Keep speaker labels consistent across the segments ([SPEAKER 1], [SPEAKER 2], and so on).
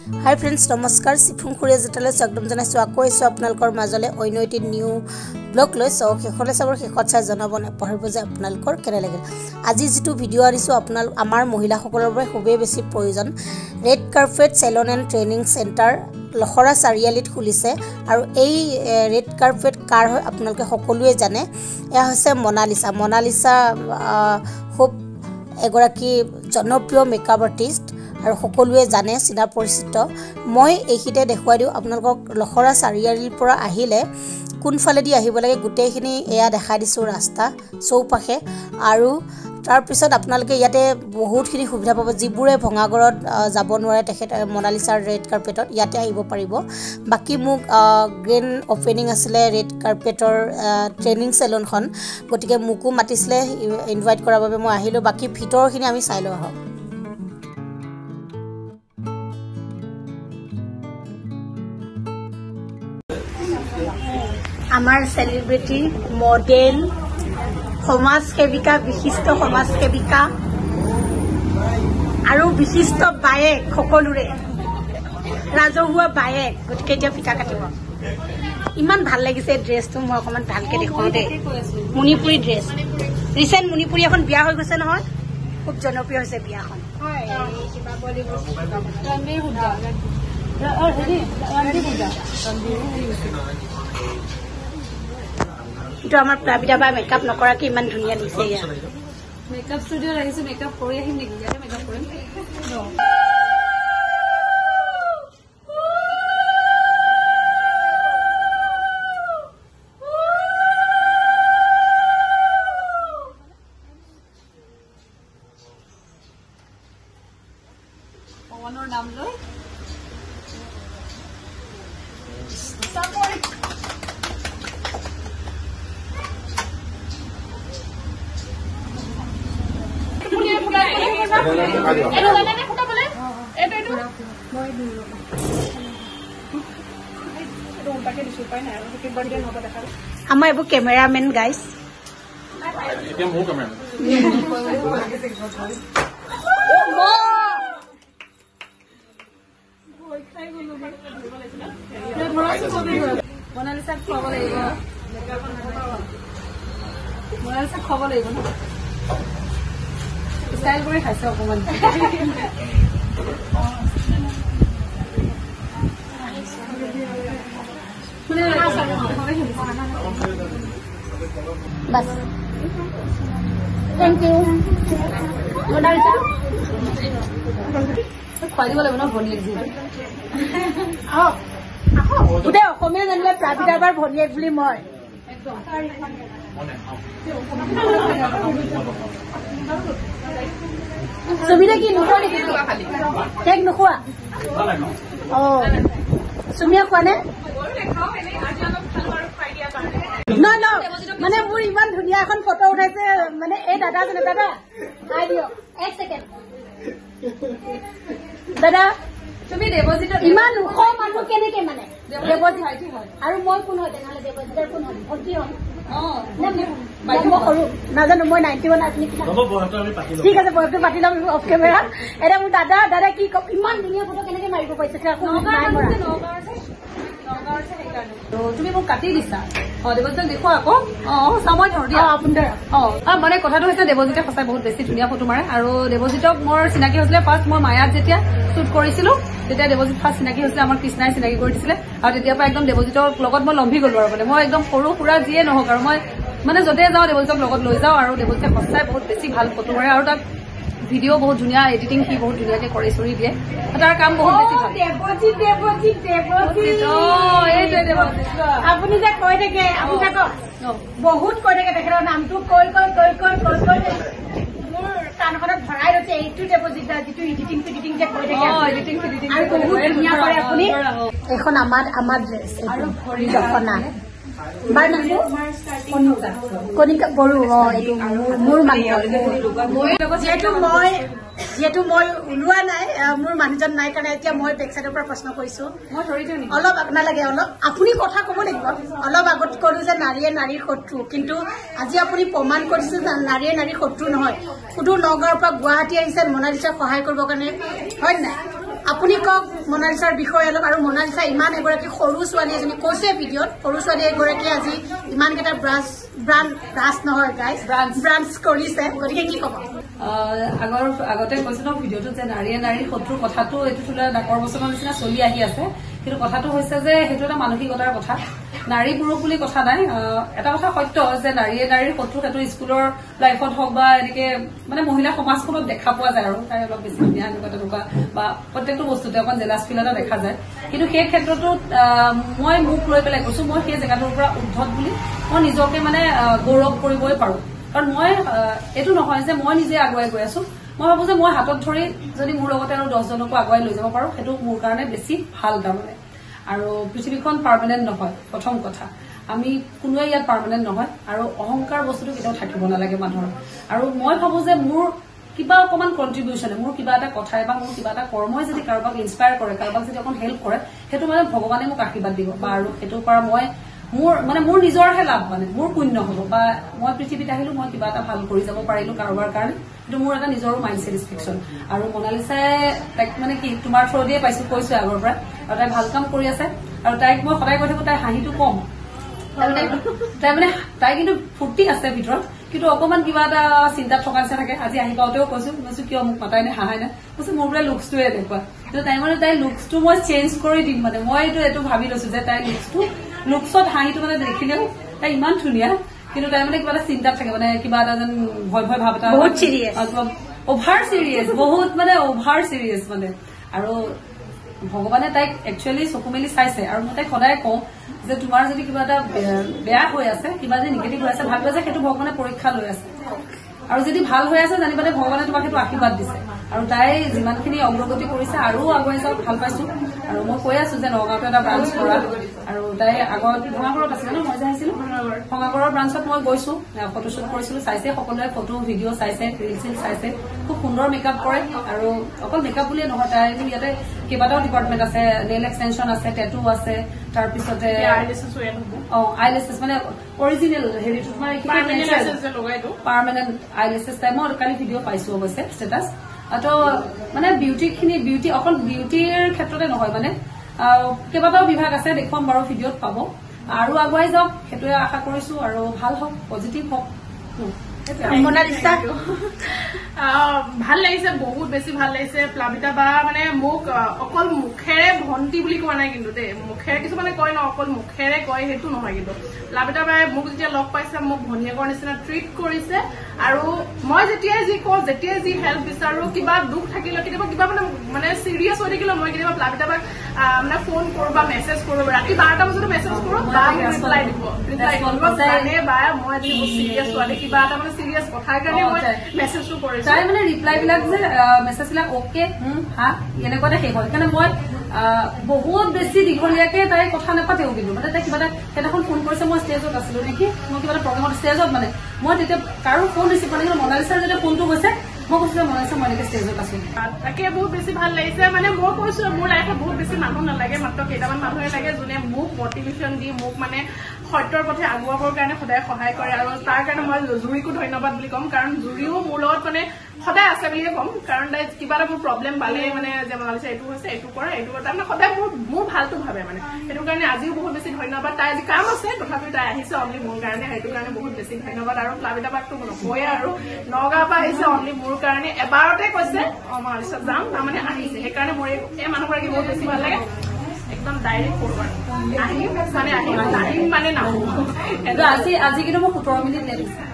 [SPEAKER 1] Hi friends नमस्कार सिफुं खुरिया जेटाले स्वागतम जनाइছো আকৌ এসো আপোনালোকৰ মাজলে অন্যটি নিউ ব্লগ লৈ সো খেখলে সবৰ খেখত চাই জনাব না পঢ়িব যে আপোনালোকৰ কেনে লাগিল আজি যেটো ভিডিও আৰিছো আপোনাল আমাৰ মহিলাসকলৰ বাবে খুবেই বেছি প্ৰয়োজন red carpet salon and training centre লখৰা চাৰিয়ালিত খুলিছে আৰু এই ৰেড কাৰ্পেট কাৰ হয় আপোনালোকে সকলোৱে জানে এয়া হৈছে মনালিসা খুব এগৰাকী জনপ্ৰিয় মেকআপ আৰ্টিষ্ট আৰু সকলোৱে জানে চিনা পৰিচিত মই এইখিতে দেখুৱাই দিও আপোনালোকক লখৰা চাৰিয়ালিৰ পৰা আহিলে কোনফালেদি আহিব লাগে গুটেইখিনি এয়া দেখাই দিছো ৰাস্তা চৌপাশে আৰু তাৰ পিছত আপোনালোকে ইয়াতে বহুতখিনি সুবিধা পাব যিবোৰে ভঙাগৰত যাব নোৱাৰে তেখেত মনালিসাৰ ৰেড কাৰ্পেটত ইয়াতে আহিব পাৰিব বাকি মোক গ্ৰেন ওপেনিং আছিল ৰেড কাৰ্পেটৰ ট্ৰেইনিং সেলনখন গটিকে মুকু মাতিছিলে ইনভাইট কৰাৰ বাবে মই আহিলো বাকি ভিতৰখিনি আমি চাই লওঁ আহক আমাৰ সেলিব্ৰিটি মডেল সমাজ সেবিকা বিশিষ্ট সমাজ সেবিকা আৰু বিশিষ্ট বায়েক সকলোৰে ৰাজহুৱা বায়েক গতিকে এতিয়া পিঠা কাটিব ইমান ভাল লাগিছে ড্ৰেছটো মই অকমান ভালকে দেখুৱাও দে মণিপুৰী ড্ৰেছ ৰিসেন্ট মণিপুৰী এখন বিয়া হৈ গৈছে নহয় খুব জনপ্ৰিয় হৈছে বিয়াখন হয় কিবা বলি ৰণবীৰ হুডা আৰু হেৰি ৰণবীৰ হুডা তো আমাৰ প্লাবিটা বা মেকআপ নকৰা কি ইমান ধুনিয়া দিছে ইয়া মেকআপ স্টুডিও লাগিছে মেকআপ কৰি আহিম নেকি ইয়াতে মেকআপ কৰিম পৱনৰ নাম লৈ আমাৰ এইবোৰ কেমেৰামেন গাইজ মনালিসাক খুৱাব লাগিব মনালিসাক খুৱাব লাগিব ন স্টাইল কৰি খাইছে অকমান बस थैंक यू मोनालिसा খুৱাই দিব লাগিব ন ভনীয়েক যি গোটেই অসমীয়া জানিলে প্ৰাবিতা বাৰ ভনীয়েক বুলি মই সুমিতা কি নোখোৱা নেকি কেক নোখোৱা সুমিয়া খোৱা নে ন মানে মোৰ ইমান ধুনীয়া এখন ফটো উঠাইছে মানে এই দাদাজনে দাদা খাই দিয়ক এক ছেকেণ্ড দাদা তুমি দেৱজিত ইমান ওখ মানুহ কেনেকে মানে দেৱজিত আৰু মই কোন হয় তেনেহ'লে দেৱজিতৰ কোন হয় ভণ্টি হয় নাজানো মই 91 আপুনি ঠিক আছে বয়সটো পাতি ল'ম অফ কেমেৰা এতিয়া মোৰ দাদা কি ইমান ধুনীয়া ফটো কেনেকে মাৰিব পাৰিছে তুমি মোক কাটি দিছা দেৱজিতক দেখুৱা আকৌ সময় ধৰ দিয়া মানে কথাটো হৈছে দেৱজিতে সঁচাই বহুত বেছি ধুনীয়া ফটো মাৰে আৰু দেৱজিতক মোৰ চিনাকি হৈছিলে ফাৰ্ষ্ট মই মায়াত যেতিয়া শ্বুট কৰিছিলো তেতিয়া দেৱজিত ফাৰ্ষ্ট চিনাকি হৈছিলে আমাৰ কৃষ্ণাই চিনাকি কৰি দিছিলে আৰু তেতিয়াৰ পৰা একদম দেৱজিতৰ লগত মই লম্ভি গলো আৰু মানে মই একদম সৰু সুৰা যিয়ে নহওক আৰু মই মানে য'তে যাওঁ দেৱজিতক লগত লৈ যাওঁ আৰু দেৱজিতে সঁচাই বহুত বেছি ভাল ফটো মাৰে আৰু তাক ভিডিঅ' বহুত ধুনীয়া এডিটিং সি বহুত ধুনীয়াকে কৰি চৰি দিয়ে তাৰ কাম বহুত বেছি ভাল আপুনি যে কৈ থাকে আপুনি বহুত কৈ থাকে তেখেতৰ নামটো কৈ মোৰ কাণখনত ভৰাই ৰৈছে এইটো দেৱজিত যিটো এডিটিং যে কৈ থাকে আৰু বহুত ধুনীয়া কৰে আপুনি এইখন আমাৰ ড্ৰেছ আৰু জপনা বাৰ নামটো কণিকা বড়ো এইটো মোৰ যিহেতু মই ওলোৱা নাই মোৰ মানুহজন নাই কাৰণে এতিয়া মই বেক চাইডৰ পৰা প্ৰশ্ন কৰিছো অলপ নালাগে অলপ আপুনি কথা ক'ব লাগিব অলপ আগত কলো যে নাৰীয়ে নাৰীৰ শত্ৰু কিন্তু আজি আপুনি প্ৰমাণ কৰিছে যে নাৰীয়ে নাৰীৰ শত্ৰু নহয় শুধু নগাঁৱৰ পৰা গুৱাহাটী আহিছে মনালিসাক সহায় কৰিবৰ কাৰণে হয় নাই আপুনি কক মনালিছাৰ বিষয়ে অলপ আৰু মনালিছা ইমান এগৰাকী সৰু ছোৱালী এজনী কৈছে ভিডিঅ'ত সৰু ছোৱালী এগৰাকী আজি ইমানকেইটা ব্ৰাঞ্চ নহয় গাইজ ব্ৰাঞ্চ কৰিছে গতিকে কি ক'ব
[SPEAKER 2] আগতে কৈছে ন ভিডিঅ'টো যে নাৰীয়ে নাৰীৰ শত্ৰু কথাটো এইটো তোলা ডাকৰ বচনৰ নিচিনা চলি আহি আছে কিন্তু কথাটো হৈছে যে সেইটো এটা মানসিকতাৰ কথা নাৰী পুৰুষ বুলি কথা নাই এটা কথা সত্য যে নাৰীয়ে নাৰীৰ শত্ৰু সেইটো স্কুলৰ লাইফত হওক বা এনেকে মানে মহিলা সমাজখনত দেখা পোৱা যায় আৰু তাই অলপ বেছি ধুনীয়া এনেকুৱা তেনেকুৱা বা প্ৰত্যেকটো বস্তুতে অকণ জেলাছ ফিল এটা দেখা যায় কিন্তু সেই ক্ষেত্ৰতো মই মোক লৈ পেলাই কৈছো মই সেই জেগাটোৰ পৰা উদ্ধত বুলি মই নিজকে মানে গৌৰৱ কৰিবই পাৰো কাৰণ মই এইটো নহয় যে মই নিজে আগুৱাই গৈ আছো মই ভাবো যে মই হাতত ধৰি যদি মোৰ লগতে আৰু 10 জনকো আগুৱাই লৈ যাব পাৰো সেইটো মোৰ কাৰণে বেছি ভাল তাৰমানে আৰু পৃথিৱীখন পাৰ্মানেণ্ট নহয় প্ৰথম কথা আমি কোনোৱে ইয়াত পাৰ্মানেণ্ট নহয় আৰু অহংকাৰ বস্তুটো কেতিয়াও থাকিব নালাগে মানুহৰ আৰু মই ভাবো যে মোৰ কিবা অকমান কন্ট্ৰিবিউশ্যনে মোৰ কিবা এটা কথাই বা মোৰ কিবা এটা কৰ্মই যদি কাৰোবাক ইনস্পায়াৰ কৰে কাৰোবাক যদি অকণ হেল্প কৰে সেইটো মানে ভগৱানে মোক আশীৰ্বাদ দিব বা আৰু সেইটোৰ পৰা মই মোৰ নিজৰহে লাভ মানে মোৰ পুণ্য হ'ব বা মই পৃথিৱীত আহিলো মই কিবা এটা ভাল কৰি যাব পাৰিলো কাৰোবাৰ কাৰণে কিন্তু মোৰ এটা নিজৰো মাইণ্ড ছেটিছফেকশ্যন আৰু মনালিছাই তাইক মানে কি তোমাৰ থ্ৰু দিয়ে পাইছো কৈছো আগৰ পৰা আৰু তাই ভাল কাম কৰি আছে আৰু তাইক মই সদায় কৈ থাকো তাই হাঁহিটো কম তাই কিন্তু ফূৰ্তি আছে ভিতৰত কিন্তু অকমান কিবা এটা চিন্তাত থকা নিচিনা থাকে আজি আহি পাওঁতেও কৈছো কিয় মোক মাতাই নে হাঁহাই নে কৈছো মোৰ বোলে লুকছটোৱে এনেকুৱা কিন্তু তাই মানে তাই লুকছটো মই চেঞ্জ কৰি দিম মানে মই এইটো ভাবি লৈছো যে তাই লুকছত হাঁহিটো মানে দেখিলেও তাই ইমান ধুনীয়া কিন্তু তাই মানে কিবা এটা চিন্তাত থাকে মানে কিবা এটা যেন ভয় ভাৱ এটা অভাৰ চিৰিয়াছ বহুত মানে অভাৰ চিৰিয়াছ মানে আৰু ভগৱানে তাইক একচুৱেলি চকু মেলি চাইছে আৰু মই তাইক সদায় কওঁ যে তোমাৰ যদি কিবা এটা বেয়া হৈ আছে কিবা যদি নিগেটিভ হৈ আছে ভাবিবা যে সেইটো ভগৱানে পৰীক্ষা লৈ আছে আৰু যদি ভাল হৈ আছে জানিবা যে ভগৱানে তোমাক সেইটো আশীৰ্বাদ দিছে আৰু তাই যিমানখিনি অগ্ৰগতি কৰিছে আৰু আগুৱাই যাওক ভাল পাইছো আৰু মই কৈ আছো যে নগাঁৱতো এটা ব্ৰাঞ্চ কৰা আৰু তাই আগত ভঙাগড়ত আছিলে ন মই যে আহিছিলো ভঙাগড়ৰ ব্ৰাঞ্চত মই গৈছো ফটোশ্বুট কৰিছিলো চাইছে সকলোৱে ফটো ভিডিঅ' চাইছে ৰিল চিল চাইছে খুব সুন্দৰ মেকআপ কৰে আৰু অকল মেকআপ বুলিয়ে নহয় তাই ইয়াতে কেইবাটাও ডিপাৰ্টমেণ্ট আছে নেইল এক্সটেনশ্যন আছে টেটু আছে তাৰপিছতে আইলেছেছ মানে অৰিজিনেল হেৰিটো মানে পাৰ্মানেণ্ট আইলেছেছ টাইপ মই কালি ভিডিঅ' পাইছো অৱশ্যে ষ্টেটাছ তো মানে বিউটি অকল বিউটিৰ ক্ষেত্ৰতে নহয় মানে কেইবাটাও বিভাগ আছে দেখুৱাম বাৰু ভিডিঅ'ত পাব আৰু আগুৱাই যাওক সেইটোৱে আশা কৰিছো আৰু ভাল হওক পজিটিভ হওক
[SPEAKER 1] মনালিছা
[SPEAKER 3] ভাল লাগিছে বহুত বেছি ভাল লাগিছে প্লাবিতা বা মানে মোক অকল মুখেৰে ভণ্টি বুলি কোৱা নাই কিন্তু দেই মুখেৰে কিছুমানে কয় ন অকল মুখেৰে কয় সেইটো নহয় কিন্তু প্লাবিতা বাই মোক যেতিয়া লগ পাইছে মোক ভনীয়েকৰ নিচিনা ট্ৰিট কৰিছে আৰু মই যেতিয়াই যি কওঁ যেতিয়াই যি হেল্প বিচাৰো কিবা দুখ থাকিলে কেতিয়াবা কিবা মানে চিৰিয়াছ হৈ থাকিলে মই কেতিয়াবা প্লাবিতা বাক মানে ফোন কৰো বা মেছেজ কৰো ৰাতি 12টা বজাতো মেছেজ কৰো বা ৰিপ্লাই দিব জানে বা মই আজি বহুত চিৰিয়াছ ছোৱালী কিবা এটা মানে চিৰিয়াছ কথাৰ কাৰণে মই মেছেজটো কৰিছো
[SPEAKER 2] তাই মানে ৰিপ্লাই বিলাক যে মেছেজ বিলাক অকে হা এনেকুৱাতে শেষ হয় সেইকাৰণে মই বহুত বেছি দীঘলীয়াকে তাই কথা নাপাতেও কিন্তু মানে তাই কিবা এটা সেইদিনাখন ফোন কৰিছে মই ষ্টেজত আছিলো নেকি মই কিবা এটা প্ৰগ্ৰেমত ষ্টেজত মানে মই তেতিয়া কাৰো ফোন ৰিচিভ কৰা নাই মনালিছাৰ যেতিয়া ফোনটো গৈছে মই কৈছো যে মনালিছা মই এনেকে ষ্টেজত আছো
[SPEAKER 3] তাকে বহুত বেছি ভাল লাগিছে মানে মই কৈছো মোৰ লাইফত বহুত বেছি মানুহ নালাগে মাত্ৰ কেইটামান মানুহে লাগে যোনে মোক মটিভেশ্যন দি মোক মানে সত্যৰ পথে আগুৱাবৰ কাৰণে সদায় সহায় কৰে আৰু তাৰ কাৰণে মই জুৰিকো ধন্যবাদ বুলি ক'ম কাৰণ জুৰিও মোৰ লগত মানে সদায় আছে বুলিয়ে ক'ম কাৰণ তাই কিবা এটা মোৰ প্ৰব্লেম পালে মানে যে মনালিছা এইটো হৈছে এইটো কৰা তাৰমানে সদায় মোৰ ভালটো ভাবে মানে সেইটো কাৰণে আজিও বহুত বেছি ধন্যবাদ তাই আজি কাম আছে তথাপিও তাই আহিছে অনলি মোৰ কাৰণে সেইটো কাৰণে বহুত বেছি ধন্যবাদ আৰু প্লাবিতা বাকটো নকয়ে আৰু নগাঁৱৰ পৰা আহিছে অনলি মোৰ কাৰণে এবাৰতে কৈছে মনালিছা যাম তাৰমানে আহিছে সেইকাৰণে মোৰ এই মানুহগৰাকী বহুত বেছি ভাল লাগে একদম ডাইৰেক্ট ফৰৱাৰ্ড আহিম মানে নাহো
[SPEAKER 2] আজি কিন্তু মই 17 মিনিট লেট হৈছে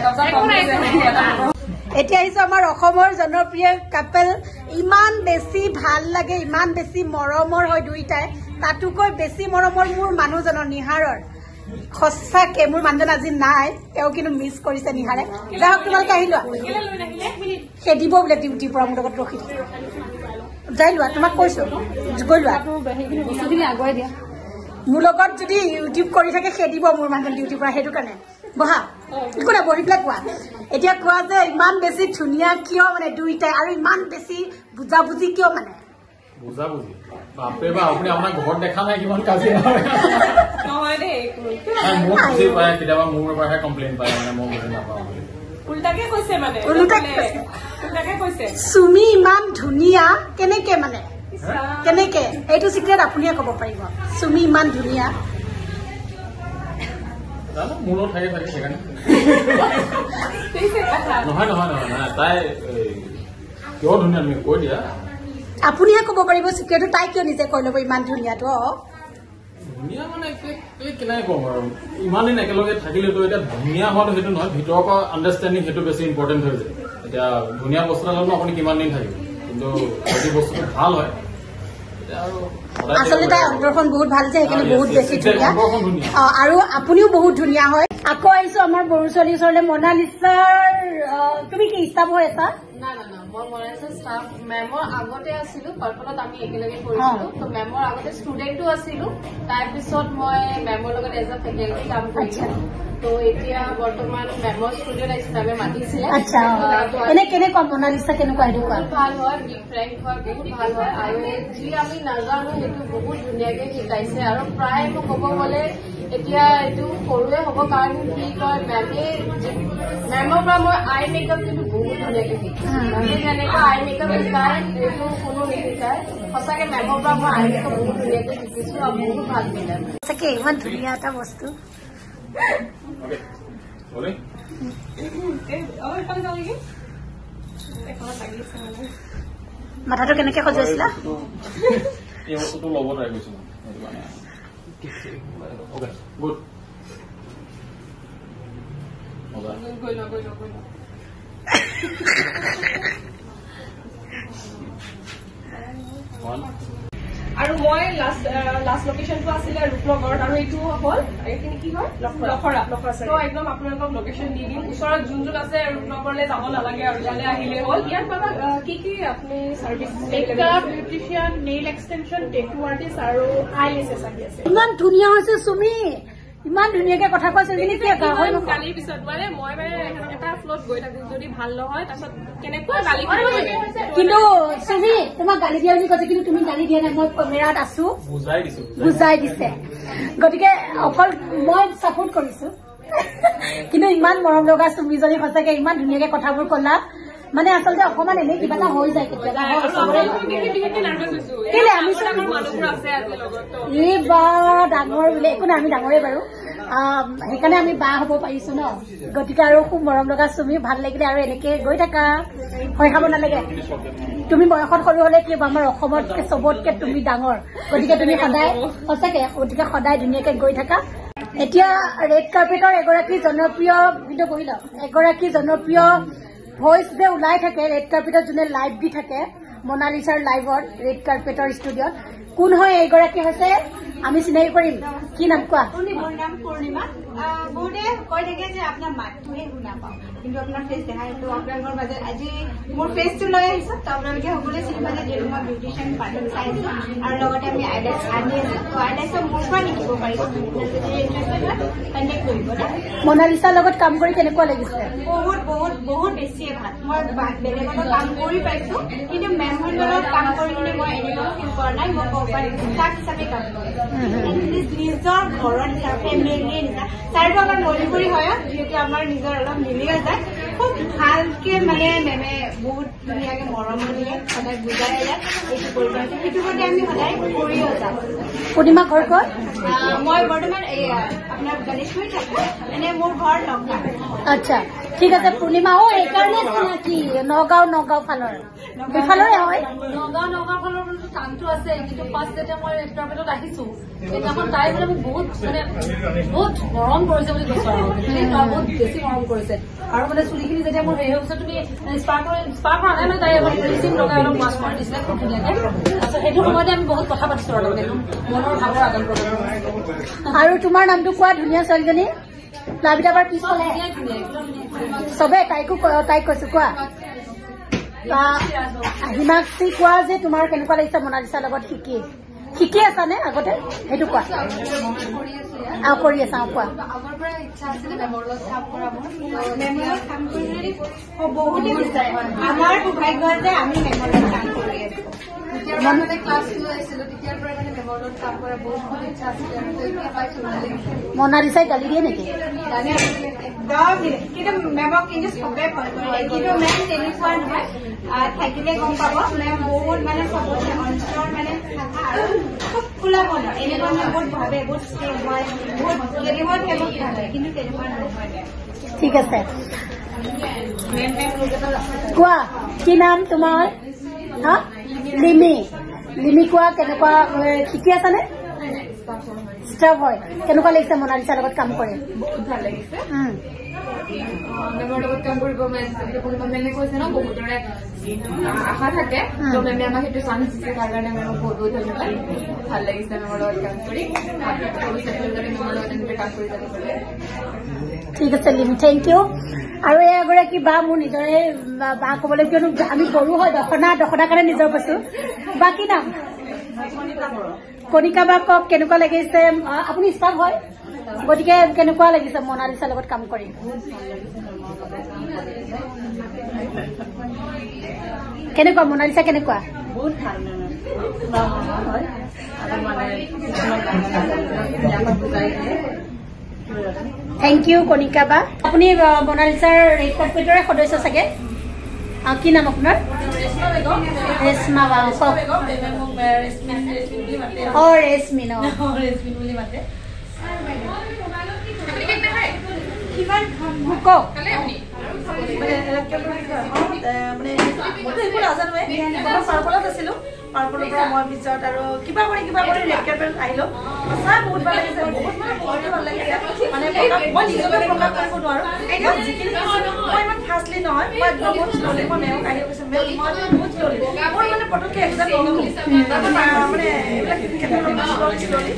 [SPEAKER 1] এতিয়া আহিছো আমাৰ অসমৰ জনপ্ৰিয় কাপল ইমান বেছি ভাল লাগে ইমান বেছি মৰমৰ হয় দুইটাই তাতোকৈ বেছি মৰমৰ মোৰ মানুহজনৰ নিহাৰৰ সঁচাকে মোৰ মানুহজন আজি নাই তেওঁ কিন্তু মিছ কৰিছে নিহাৰে যাওক তোমালোকে আহি লোৱা খেদিব বোলে ডিউটিৰ পৰা মোৰ লগত ৰখি যাই লোৱা তোমাক কৈছো গৈ লোৱা
[SPEAKER 2] বস্তুখিনি আগুৱাই দিয়া
[SPEAKER 1] মোৰ লগত যদি ইউটিউব কৰি থাকে খেদিব মোৰ মানুহজন ডিউটিৰ পৰা সেইটো কাৰণে বহা একো নাই বহি পেলাই কোৱা এতিয়া কোৱা যে ইমান বেছি ধুনীয়া কিয় মানে দুইটাই আৰু ইমান বেছি বুজাবুজি কিয় মানে
[SPEAKER 4] বুজাবুজি বাপৰে বা আপুনি আপোনাৰ ঘৰত দেখা নাই কিমান কাজিয়া
[SPEAKER 2] নহয় দেই
[SPEAKER 4] মোক বুজি পায় কেতিয়াবা মোৰ পৰাহে কমপ্লেইন পায় মানে মই বুজি নাপাওঁ বুলি
[SPEAKER 2] উল্টাকে কৈছে মানে
[SPEAKER 1] উল্টাকে কৈছে চুমি ইমান ধুনীয়া কেনেকে মানে কেনেকে এইটো চিক্ৰেট আপুনিয়ে ক'ব পাৰিব চুমি ইমান ধুনীয়া
[SPEAKER 4] জানো মোৰো থাকে সেইকাৰণে নহয় তাই কিয় ধুনীয়া তুমি কৈ দিয়া
[SPEAKER 1] আপুনিহে ক'ব পাৰিব চিক্ৰেটটো তাই কিয় নিজে কৈ ল'ব ইমান ধুনীয়াটো
[SPEAKER 4] ধুনীয়া মানে কেনেকে কম আৰু ইমান দিন একেলগে থাকিলেতো এতিয়া ধুনীয়া হোৱাটো সেইটো নহয় ভিতৰৰ পৰা আণ্ডাৰষ্টেণ্ডিং সেইটো বেছি ইম্পৰ্টেণ্ট হৈ যায় এতিয়া ধুনীয়া বস্তু এটা ল'লেও আপুনি কিমান দিন থাকিব কিন্তু যদি বস্তুটো ভাল হয়
[SPEAKER 1] আচলতে তাই অন্তৰখন বহুত ভাল যে সেইকাৰণে বহুত বেছি ধুনীয়া আৰু আপুনিও বহুত ধুনীয়া হয় আকৌ আহিছো আমাৰ বড়ো ছোৱালীৰ ওচৰলৈ মনালিছাৰ তুমি কি ষ্টাফ হৈ আছা
[SPEAKER 5] না মই মনালিছাৰ ষ্টাফ মেমৰ আগতে আছিলো কল্পনাত আমি একেলগে কৰিছিলো তো মেমৰ আগতে ষ্টুডেণ্টো আছিলো তাৰপিছত মই মেমৰ লগত এজ এ ফেকাল্টি কাম কৰিছিলো তো এতিয়া বৰ্তমান মেমৰ ষ্টুডেণ্ট হিচাপে মাতিছিলে
[SPEAKER 1] আচ্ছা এনে কেনেকুৱা মনালিছা কেনেকুৱা সেইটো কোৱা
[SPEAKER 5] ভাল হয় ডিফাৰেণ্ট হয় বহুত ভাল হয় আৰু যি আমি নাজানো সেইটো বহুত ধুনীয়াকে শিকাইছে আৰু প্ৰায় মই ক'ব গ'লে এতিয়া এইটো সৰুৱে হ'ব কাৰণ কি কয় মেমৰ পৰা মই আই মেকআপ কিন্তু বহুত ধুনীয়াকে শিকিছোঁ যেনেকুৱা আই মেকআপ শিকায় এইটো কোনো নিশিকায় সঁচাকে মেমৰ পৰা মই আই মেকআপ বহুত ধুনীয়াকে শিকিছোঁ আৰু বহুত ভাল শিকায়
[SPEAKER 1] সঁচাকে ইমান ধুনীয়া এটা বস্তু মাথাটো কেনেকে সজাইছিলা
[SPEAKER 4] এই বস্তুটো ল'ব ট্ৰাই কৰিছো Okay, good.
[SPEAKER 3] আৰু মই লাষ্ট লোকেশ্যনটো আছিলে ৰূপনগৰত আৰু এইটো হ'ল এইখিনি কি হয় লখৰা তো একদম আপোনালোকক লোকেশ্যন দি দিম ওচৰত যোন আছে ৰূপনগৰলৈ যাব নালাগে আৰু ইয়ালৈ আহিলে হ'ল ইয়াত পাবা কি আপুনি service makeup beautician nail extension tattoo artist আৰু আই লেছেছ আহি আছে
[SPEAKER 1] ইমান ধুনীয়া হৈছে চুমি ইমান ধুনীয়াকে কথা কৈছে
[SPEAKER 3] কালিৰ পিছত মানে মই এটা ফ্ল'ত গৈ থাকো যদি ভাল নহয় তাৰপিছত কেনেকুৱা গালি
[SPEAKER 1] কিন্তু চুমি তোমাক গালি দিয়া বুলি কৈছে কিন্তু তুমি গালি দিয়া নাই মই কেমেৰাত আছো বুজাই দিছে গতিকে অকল মই ছাপোৰ্ট কৰিছো কিন্তু ইমান মৰম লগা চুমিজনী সঁচাকে ইমান ধুনীয়াকে কথাবোৰ ক'লা মানে আচলতে অকমান এনেই কিবা এটা হৈ যায় কেতিয়াবা এই বা ডাঙৰ বোলে একো নাই আমি ডাঙৰে বাৰু সেইকাৰণে আমি বা হ'ব পাৰিছো ন গতিকে আৰু খুব মৰম লগা চুমি ভাল লাগিলে আৰু এনেকে গৈ থাকা ভয় খাব নালাগে তুমি বয়সত সৰু হলে কি আমাৰ অসমতকে চবতকে তুমি ডাঙৰ গতিকে তুমি সদায় সঁচাকে গতিকে সদায় ধুনীয়াকে গৈ থাকা এতিয়া ৰেড কাৰ্পেটৰ এগৰাকী জনপ্ৰিয় ভইচ যে ওলাই থাকে ৰেড কাৰ্পেটত যোনে লাইভ দি থাকে মনালিছাৰ লাইভত ৰেড কাৰ্পেটৰ ষ্টুডিঅ'ত কোন হয় এইগৰাকী হৈছে আমি চিনাকি কৰিম কি নাম কোৱা
[SPEAKER 6] মোৰ নাম পূৰ্ণিমা বহুতে কৈ থাকে যে আপোনাৰ মাতটোহে শুনা পাওঁ কিন্তু আপোনাৰ ফেচ দেখা তো আপোনালোকৰ মাজত আজি মোৰ ফেচটো লৈ আহিছো তো আপোনালোকে সকলোৱে চিনি পালে যিহেতু মই বিউটিচিয়ান পাৰ্টন চাইছো আৰু লগতে আমি আইলাইছ আনি আছো তো আইলাইছৰ মোৰ পৰা শিকিব পাৰিব যদি ইণ্টাৰেষ্টেড হয় কণ্টেক্ট কৰিব
[SPEAKER 1] মনালিছাৰ লগত কাম কৰি কেনেকুৱা লাগিছে
[SPEAKER 6] বহুত বেছিয়ে ভাল মই বেলেগৰ কাম কৰি পাইছো কিন্তু মেমৰ লগত কাম কৰি কিনে মই এনেকুৱা ফিল কৰা নাই মই ক'ব পাৰিম তাক হিচাপে কাম কৰিম নিজৰ ঘৰৰ নিচিনা ফেমিলি নিচিনা তাইতো আমাৰ মণিপুৰী হয় যিহেতু আমাৰ নিজৰ অলপ মিলিও যায় খুব ভালকে মানে মেমে বহুত ধুনীয়াকে মৰম দিয়ে সদায় বুজাই যায় এইটো কৰিব আছে সেইটো প্ৰতি আমি সদায় কৰিও যাওঁ
[SPEAKER 1] পূৰ্ণিমা ঘৰ ক'ত
[SPEAKER 6] মই বৰ্তমান আপোনাৰ গণেশগুৰি থাকো এনে মোৰ ঘৰ নগাঁও
[SPEAKER 1] আচ্ছা ঠিক আছে পূৰ্ণিমা এইকাৰণে চিনাকি নগাঁও ফালৰ সেইফালৰে হয়
[SPEAKER 5] নগাঁও ফালৰ কামটো আছে কিন্তু ফাৰ্ষ্ট যেতিয়া মই ৰেড কাৰ্পেটত আহিছো সেইদিনাখন তাই মানে মোক বহুত মৰম কৰিছে বুলি কৈছো আৰু বহুত বেছি মৰম কৰিছে আৰু মানে চুলিখিনি যেতিয়া মোৰ হেৰি হৈ গৈছে তুমি স্পাৰ্ক কৰা নাই তাই অলপ ৰিচিভ লগাই অলপ ৱাছ কৰি দিছিলে খুব ধুনীয়াকে তাৰপিছত সেইটো সময়তে আমি বহুত কথা পাতিছো আৰু মনৰ ভাৱৰ আদান প্ৰদান
[SPEAKER 1] আৰু তোমাৰ নামটো কোৱা ধুনীয়া ছোৱালীজনী লাভিতা বাৰ পিছফালে চবে তাইক কৈছো কোৱা হিমাক্ষী কোৱা যে তোমাৰ কেনেকুৱা লাগিছে মনালিছাৰ লগত শিকি শিকি আছা নে আগতে সেইটো কোৱা আৰু কৰি আছা কোৱা
[SPEAKER 5] আগৰ পৰা ইচ্ছা আছিলে মেমৰ লগত কাম কৰা মোৰ
[SPEAKER 6] মেমৰ লগত কাম কৰি বহুতে বিচাৰে আমাৰ সৌভাগ্য যে আমি মেমৰ লগত কাম কৰি আছো
[SPEAKER 5] যেতিয়াৰ পৰা মানে ক্লাছ লৈ আছিলো তেতিয়াৰ পৰা মানে মেমৰ লগত কাম কৰা বহুত ইচ্ছা আছিলে আৰু এতিয়া পাইছো ভাল লাগিছে
[SPEAKER 1] মনালিছাই গালি দিয়ে নেকি
[SPEAKER 6] একদম কিন্তু মেমক কিন্তু চবে ভয় কৰে কিন্তু মেম তেনেকুৱা নহয় থাকিলে গম পাব মেম বহুত মানে চবতে অঞ্চলৰ মানে আৰু খুব খোলা মনৰ এনেকুৱা মানে বহুত ভাবে বহুত ষ্ট্ৰেট হয় বহুত কেতিয়াবা ফেমছ ভাবে কিন্তু তেনেকুৱা নহয়
[SPEAKER 1] ঠিক আছে কোৱা কি নাম তোমাৰ হা লিমি লিমি কোৱা কেনেকুৱা শিকি আছানে ষ্টাফ হয় কেনেকুৱা লাগিছে মনালিছাৰ লগত কাম কৰি
[SPEAKER 5] বহুত ভাল লাগিছে মেমৰ লগত কাম কৰিব মেমে কৈছে ন বহুতৰে আশা থাকে তো মেমে আমাক সেইটো চান্স দিছে তাৰ কাৰণে মেমক বহুত বহুত ধন্যবাদ ভাল লাগিছে মেমৰ লগত কাম কৰি মেমৰ লগত এনেকৈ কাম কৰি যাব পাৰে
[SPEAKER 1] ঠিক আছে লিমি থেংক ইউ আৰু এগৰাকী বা মোৰ নিজৰে বা ক'বলৈ কিয়নো আমি সৰু হয় দখনা কাৰণে নিজৰ কৈছো বা কি নাম কণিকা বা কওক কেনেকুৱা লাগিছে আপুনি ষ্টাফ হয় গতিকে কেনেকুৱা লাগিছে মনালিছাৰ লগত কাম কৰি কেনেকুৱা মনালিছা কেনেকুৱা
[SPEAKER 2] বহুত ভাল হয় আৰু মানে
[SPEAKER 1] থেংক ইউ কণিকা বা আপুনি মনালিছাৰ ৰেড কাৰ্পেটৰে সদস্য চাগে কি নাম আপোনাৰ ৰেশমা বা ৰেশমিন বুলি মাতে কওক
[SPEAKER 2] পাৰ্পলত আছিলো পাৰ্পলৰ পৰা মই পিছত আৰু কিবা কৰি ৰেড কাৰ্পেট আহিলো সঁচা বহুত ভাল লাগিছে বহুত মানে বহুতে ভাল লাগিছে মানে মই নিজকে প্ৰকাশ কৰিব নোৱাৰো যিখিনি মই ইমান ফাষ্টলি নহয় মই একদম বহুত শ্ল'লি মই মেমক আহি কৈছো মেম মই বহুত শ্ল'লি মই মানে পটককে একদম নল'লো মানে এইবিলাক শ্ল'লি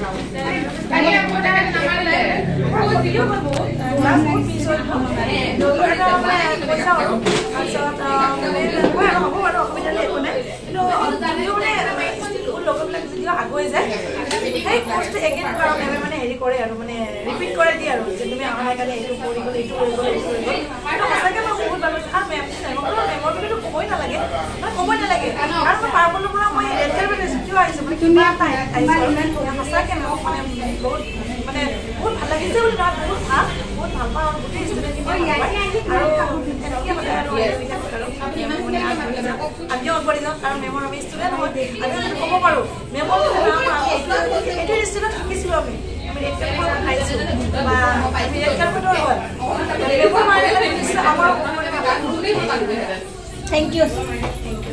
[SPEAKER 2] ভিডিঅ' কল বহুত ক্লাছ বহুত মিছ হৈ পইচা আৰু তাৰপিছত হ'ব বাৰু অসুবিধা একো নাই কিন্তু লগৰবিলাক যদিও আগুৱাই যায় সেই কোৰ্চটো এগেইন কৰা মেমে মানে হেৰি কৰে আৰু মানে ৰিপিট কৰে দিয়ে আৰু যে তুমি আমাৰ কাৰণে এইটো কৰি গ'ল এইটো কৰি গ'ল এইটো কৰি গ'ল কিন্তু সঁচাকৈ মই বহুত ভাল পাইছোঁ আৰু মেমৰ বুলিতো ক'বই নালাগে আৰু মই পাৰ্পলৰ পৰা মই ৰেড কাৰ্পেট আহিছোঁ কিয় আহিছোঁ মানে কিবা এটা আহিছোঁ সঁচাকৈ মোক মানে বহুত মানে বহুত ভাল লাগিছে বুলি নহয় বহুত ভাল পাওঁ আৰু গোটেই ষ্টুডেণ্টখিনি আৰু এনেকৈ মানে আমিও আগবাঢ়ি যাওঁ কাৰণ মেমৰ আমি ষ্টুডেণ্ট হয় আমি যদি ক'ব পাৰোঁ মেমৰ এইটো ষ্টুডেণ্ট শিকিছিলোঁ আমি ৰেড কাৰ্পেট আহিছোঁ বা আমি ৰেড কাৰ্পেটৰ হয় মেমৰ আমাৰ
[SPEAKER 1] থেংক ইউ